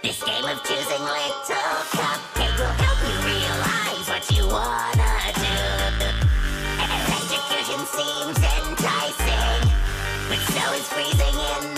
This game of choosing little cupcake will help you realize what you wanna do. Electrocution seems enticing, but so is freezing in